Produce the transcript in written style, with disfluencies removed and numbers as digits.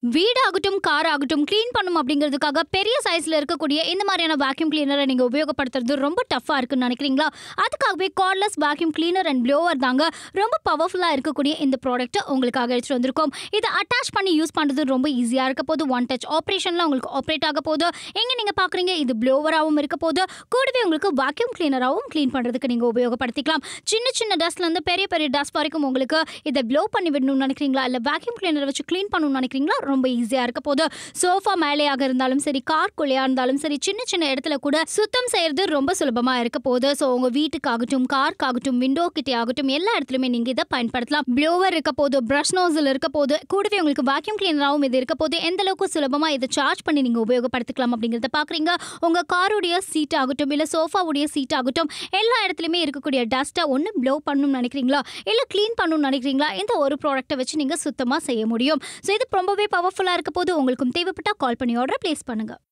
வீடாகட்டும், car ஆகட்டும் clean பண்ணும் அப்படிங்கிறதுக்காக பெரிய சைஸ்ல இருக்கக்கூடிய இந்த மாதிரியான வேக்யூம் கிளீனரை நீங்க உபயோகப்படுத்துறது ரொம்ப டஃப்பா இருக்குன்னு நினைக்கிறீங்களா? அதுக்காகவே cordless vacuum cleaner and blower தாங்க ரொம்ப பவர்ஃபுல்லா இருக்கக்கூடிய இந்த ப்ராடக்ட்டை உங்களுக்காக எடுத்துட்டு வந்திருக்கோம். இதை அட்டாச் பண்ணி யூஸ் பண்றது ரொம்ப ஈஸியா இருக்க போது. ஒன் டச் ஆப்ரேஷன்ல உங்களுக்கு ஆப்ரேட் ஆக போது. எங்க நீங்க பாக்குறீங்க, இது ப்ளோவராகவும் இருக்க போது. கூடவே உங்களுக்கு வேக்யூம் கிளீனராகவும் கிளீன் பண்றதுக்கு நீங்க உபயோகப்படுத்திக்கலாம். சின்ன சின்ன டஸ்ட்ல இருந்து பெரிய பெரிய டஸ்ட் வரைக்கும் உங்களுக்கு இதை ப்ளோ பண்ணி விடணும்னு நினைக்கிறீங்களா, இல்ல வேக்யூம் கிளீனரை வச்சு கிளீன் பண்ணணும்னு நினைக்கிறீங்களா? ரொம்ப ஈஸியா இருக்க போது. சோஃபா மேலேயாக இருந்தாலும் சரி, கார் குள்ளையா இருந்தாலும் சரி, சின்ன சின்ன இடத்துல கூட சுத்தம் செய்யறது ரொம்ப சுலபமா இருக்க போது. ஸோ உங்க வீட்டுக்காகட்டும், கார்க்காகட்டும், விண்டோ கிட்டே ஆகட்டும், எல்லா இடத்துலயுமே நீங்க இதை பயன்படுத்தலாம். ப்ளோவர் இருக்க போது, பிரஷ் நோசல் இருக்க போது, கூடவே உங்களுக்கு வேக்யூம் கிளீனராகவும் இது இருக்க போது. எந்த அளவுக்கு சுலபமா இதை சார்ஜ் பண்ணி நீங்க உபயோகப்படுத்திக்கலாம் அப்படிங்கறத பாக்குறீங்க. உங்க காருடைய சீட் ஆகட்டும், இல்ல சோஃபாவுடைய சீட் ஆகட்டும், எல்லா இடத்துலயுமே இருக்கக்கூடிய டஸ்ட்டை ஒன்று ப்ளோ பண்ணணும்னு நினைக்கிறீங்களா, இல்ல கிளீன் பண்ணணும்னு நினைக்கிறீங்களா, இந்த ஒரு ப்ராடக்ட்டை வச்சு நீங்க சுத்தமா செய்ய முடியும். ஸோ இது ரொம்பவே பவர்ஃபுல்லா இருக்க போது. உங்களுக்கும் தேவைப்பட்டா கால் பண்ணி ஆர்டர் பிளேஸ் பண்ணுங்க.